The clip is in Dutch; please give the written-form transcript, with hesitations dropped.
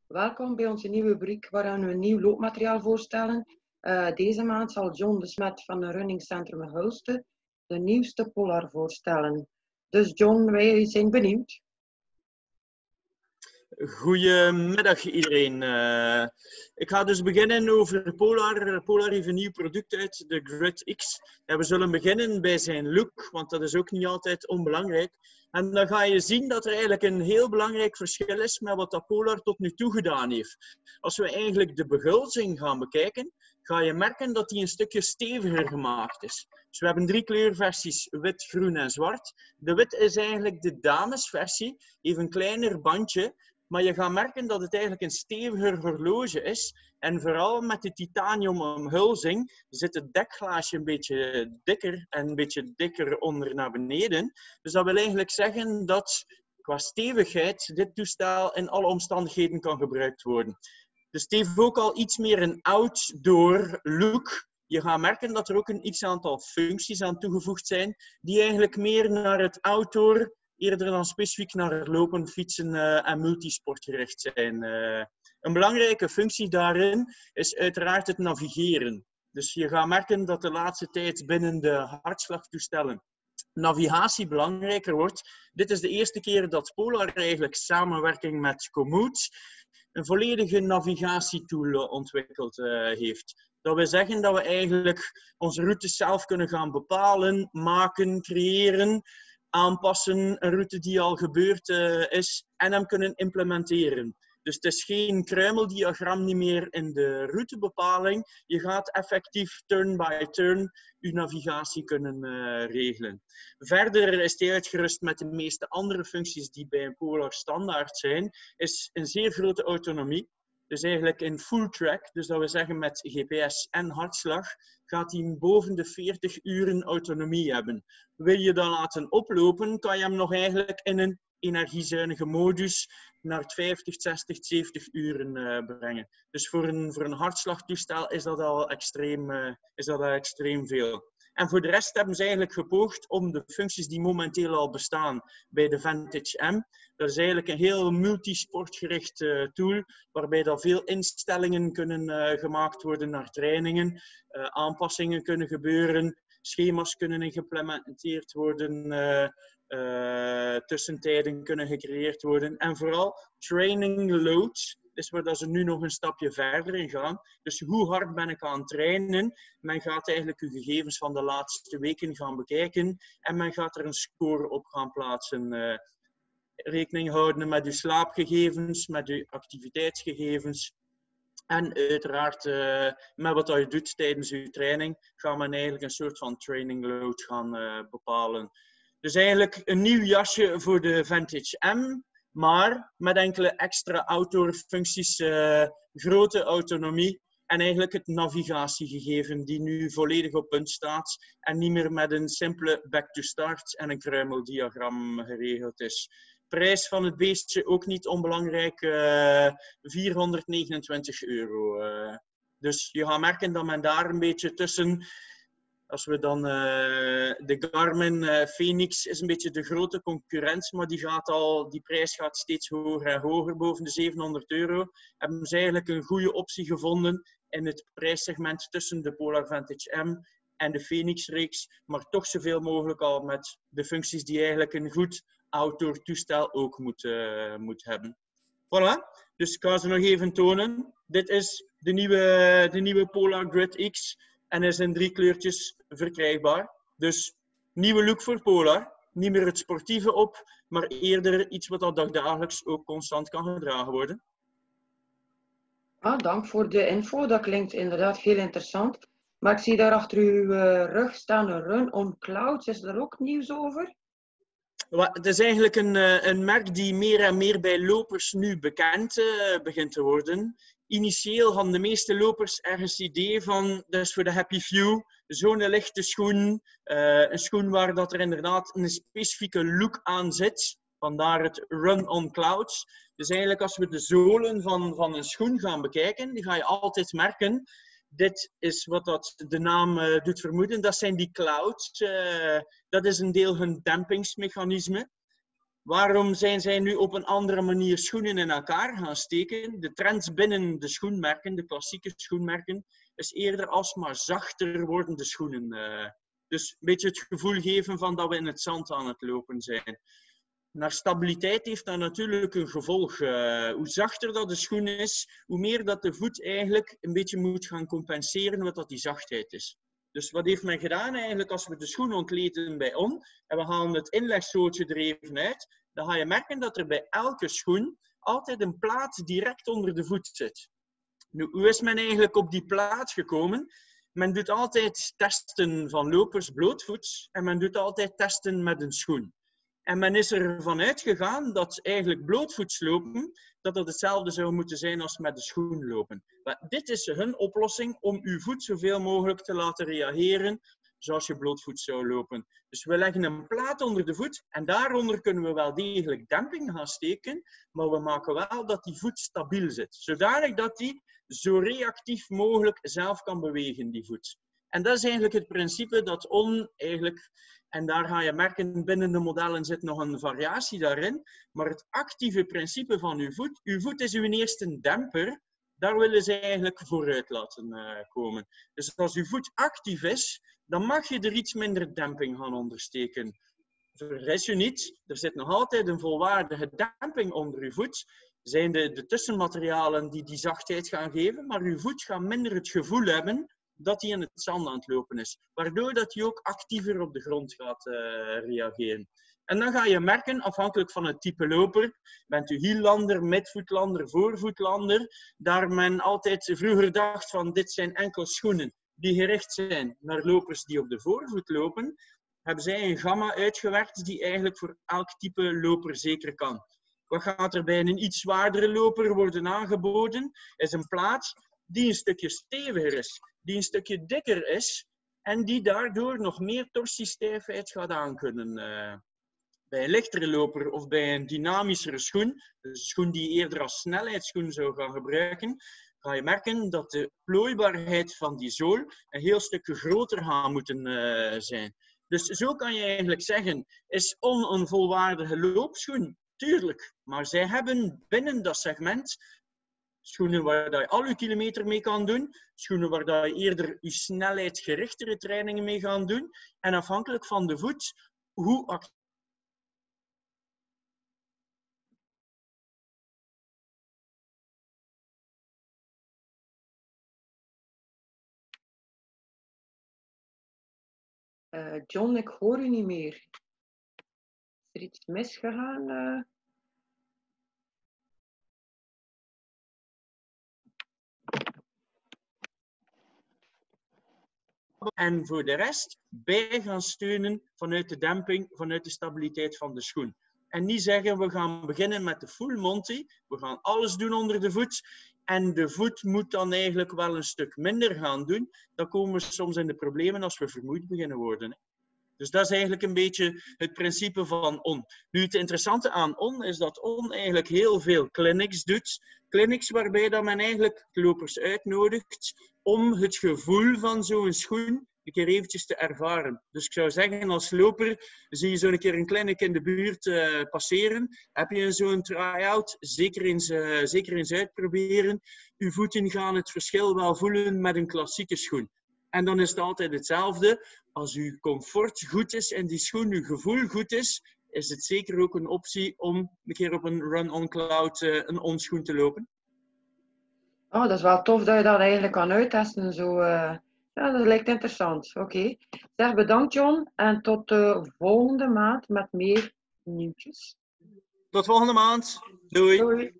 Welkom bij onze nieuwe rubriek waarin we nieuw loopmateriaal voorstellen. Deze maand zal John de Smet van het Running Centrum Hulste de nieuwste Polar voorstellen. Dus John, wij zijn benieuwd. Goedemiddag iedereen. Ik ga dus beginnen over Polar. Polar heeft een nieuw product uit, de Grid X. En we zullen beginnen bij zijn look, want dat is ook niet altijd onbelangrijk. En dan ga je zien dat er eigenlijk een heel belangrijk verschil is met wat dat Polar tot nu toe gedaan heeft. Als we eigenlijk de begulzing gaan bekijken, ga je merken dat die een stukje steviger gemaakt is. Dus we hebben 3 kleurversies, wit, groen en zwart. De wit is eigenlijk de damesversie, heeft een kleiner bandje. Maar je gaat merken dat het eigenlijk een steviger horloge is. En vooral met de titanium omhulzing zit het dekglaasje een beetje dikker en een beetje dikker onder naar beneden. Dus dat wil eigenlijk zeggen dat qua stevigheid dit toestel in alle omstandigheden kan gebruikt worden. Dus het heeft ook al iets meer een outdoor look. Je gaat merken dat er ook een x-aantal functies aan toegevoegd zijn die eigenlijk meer naar het outdoor eerder dan specifiek naar lopen, fietsen en multisport gericht zijn. Een belangrijke functie daarin is uiteraard het navigeren. Dus je gaat merken dat de laatste tijd binnen de hartslagtoestellen navigatie belangrijker wordt. Dit is de eerste keer dat Polar eigenlijk samenwerking met Komoot een volledige navigatietool ontwikkeld heeft. Dat wil zeggen dat we eigenlijk onze routes zelf kunnen gaan bepalen, maken, creëren, aanpassen, een route die al gebeurd is, en hem kunnen implementeren. Dus het is geen kruimeldiagram niet meer in de routebepaling. Je gaat effectief turn by turn je navigatie kunnen regelen. Verder is hij uitgerust met de meeste andere functies die bij een Polar standaard zijn, is een zeer grote autonomie. Dus eigenlijk in full track, dus dat we zeggen met GPS en hartslag, gaat hij boven de 40 uren autonomie hebben. Wil je dat laten oplopen, kan je hem nog eigenlijk in een energiezuinige modus naar 50, 60, 70 uren brengen. Dus voor een hartslagtoestel is dat al extreem veel. En voor de rest hebben ze eigenlijk gepoogd om de functies die momenteel al bestaan bij de Vantage M. Dat is eigenlijk een heel multisportgericht tool, waarbij dat veel instellingen kunnen gemaakt worden naar trainingen, aanpassingen kunnen gebeuren, schema's kunnen geïmplementeerd worden, tussentijden kunnen gecreëerd worden. En vooral training loads is waar dat ze nu nog een stapje verder in gaan. Dus hoe hard ben ik aan het trainen? Men gaat eigenlijk uw gegevens van de laatste weken gaan bekijken en men gaat er een score op gaan plaatsen. Rekening houden met uw slaapgegevens, met uw activiteitsgegevens. En uiteraard met wat je doet tijdens uw training, gaat men eigenlijk een soort van training load gaan bepalen. Dus eigenlijk een nieuw jasje voor de Vantage M, maar met enkele extra outdoor functies, grote autonomie en eigenlijk het navigatiegegeven die nu volledig op punt staat en niet meer met een simpele back-to-start en een kruimeldiagram geregeld is. Prijs van het beestje ook niet onbelangrijk, €429. Dus je gaat merken dat men daar een beetje tussen, als we dan de Garmin Fenix is een beetje de grote concurrent, maar die prijs gaat steeds hoger en hoger, boven de €700. Hebben ze eigenlijk een goede optie gevonden in het prijssegment tussen de Polar Vantage M en de Fenix-reeks, maar toch zoveel mogelijk al met de functies die eigenlijk een goed outdoor toestel ook moet hebben. Voilà, dus ik ga ze nog even tonen. Dit is de nieuwe Polar Grid X en is in 3 kleurtjes verkrijgbaar. Dus nieuwe look voor Polar. Niet meer het sportieve op, maar eerder iets wat dagelijks ook constant kan gedragen worden. Dank voor de info, dat klinkt inderdaad heel interessant. Maar ik zie daar achter uw rug staan een Run on Clouds. Is er ook nieuws over? Het is eigenlijk een merk die meer en meer bij lopers nu bekend begint te worden. Initieel hadden de meeste lopers ergens het idee van, dat is voor de happy few, zo'n lichte schoen. Een schoen waar dat er inderdaad een specifieke look aan zit. Vandaar het Run on Clouds. Dus eigenlijk als we de zolen van een schoen gaan bekijken, die ga je altijd merken. Dit is wat dat de naam doet vermoeden. Dat zijn die clouds. Dat is een deel hun dempingsmechanisme. Waarom zijn zij nu op een andere manier schoenen in elkaar gaan steken? De trend binnen de schoenmerken, de klassieke schoenmerken, is eerder alsmaar zachter wordende schoenen. Dus een beetje het gevoel geven van dat we in het zand aan het lopen zijn. Naar stabiliteit heeft dat natuurlijk een gevolg. Hoe zachter dat de schoen is, hoe meer dat de voet eigenlijk een beetje moet gaan compenseren wat dat die zachtheid is. Dus wat heeft men gedaan eigenlijk als we de schoen ontleden bij On en we halen het inlegsoortje er even uit, dan ga je merken dat er bij elke schoen altijd een plaat direct onder de voet zit. Nu, hoe is men eigenlijk op die plaat gekomen? Men doet altijd testen van lopers blootvoets en men doet altijd testen met een schoen. En men is ervan uitgegaan dat eigenlijk blootvoets lopen, dat hetzelfde zou moeten zijn als met de schoen lopen. Maar dit is hun oplossing om uw voet zoveel mogelijk te laten reageren zoals je blootvoets zou lopen. Dus we leggen een plaat onder de voet en daaronder kunnen we wel degelijk demping gaan steken, maar we maken wel dat die voet stabiel zit. Zodanig dat die zo reactief mogelijk zelf kan bewegen, die voet. En dat is eigenlijk het principe dat On eigenlijk... En daar ga je merken, binnen de modellen zit nog een variatie daarin. Maar het actieve principe van uw voet is uw eerste demper. Daar willen ze eigenlijk vooruit laten komen. Dus als uw voet actief is, dan mag je er iets minder demping gaan ondersteken. Vergis je niet, er zit nog altijd een volwaardige demping onder uw voet. Zijn de tussenmaterialen die zachtheid gaan geven, maar uw voet gaat minder het gevoel hebben dat hij in het zand aan het lopen is. Waardoor dat hij ook actiever op de grond gaat reageren. En dan ga je merken, afhankelijk van het type loper, bent u hiellander, midvoetlander, voorvoetlander, daar men altijd vroeger dacht van dit zijn enkel schoenen die gericht zijn naar lopers die op de voorvoet lopen, hebben zij een gamma uitgewerkt die eigenlijk voor elk type loper zeker kan. Wat gaat er bij een iets zwaardere loper worden aangeboden? Is een plaat die een stukje steviger is, die een stukje dikker is en die daardoor nog meer torsiestijfheid gaat aankunnen. Bij een lichtere loper of bij een dynamischere schoen, dus een schoen die je eerder als snelheidsschoen zou gaan gebruiken, ga je merken dat de plooibaarheid van die zool een heel stukje groter gaat moeten zijn. Dus zo kan je eigenlijk zeggen, is On een volwaardige loopschoen? Tuurlijk, maar zij hebben binnen dat segment schoenen waar je al je kilometer mee kan doen, schoenen waar je eerder je snelheidsgerichtere trainingen mee gaan doen en afhankelijk van de voet, hoe actief. John, ik hoor u niet meer. Is er iets misgegaan? En voor de rest bij gaan steunen vanuit de demping, vanuit de stabiliteit van de schoen. En niet zeggen, we gaan beginnen met de full Monty, we gaan alles doen onder de voet en de voet moet dan eigenlijk wel een stuk minder gaan doen. Dan komen we soms in de problemen als we vermoeid beginnen worden. Dus dat is eigenlijk een beetje het principe van On. Nu, het interessante aan On is dat On eigenlijk heel veel clinics doet. Clinics waarbij dat men eigenlijk lopers uitnodigt om het gevoel van zo'n schoen een keer eventjes te ervaren. Dus ik zou zeggen, als loper zie je zo'n keer een clinic in de buurt passeren. Heb je zo'n try-out, zeker eens uitproberen. Uw voeten gaan het verschil wel voelen met een klassieke schoen. En dan is het altijd hetzelfde. Als uw comfort goed is en die schoen, uw gevoel goed is, is het zeker ook een optie om een keer op een run-on-cloud een On-schoen te lopen. Oh, dat is wel tof dat je dat eigenlijk kan uittesten. Zo, ja, dat lijkt interessant. Oké. Zeg, bedankt John en tot de volgende maand met meer nieuwtjes. Tot volgende maand. Doei. Doei.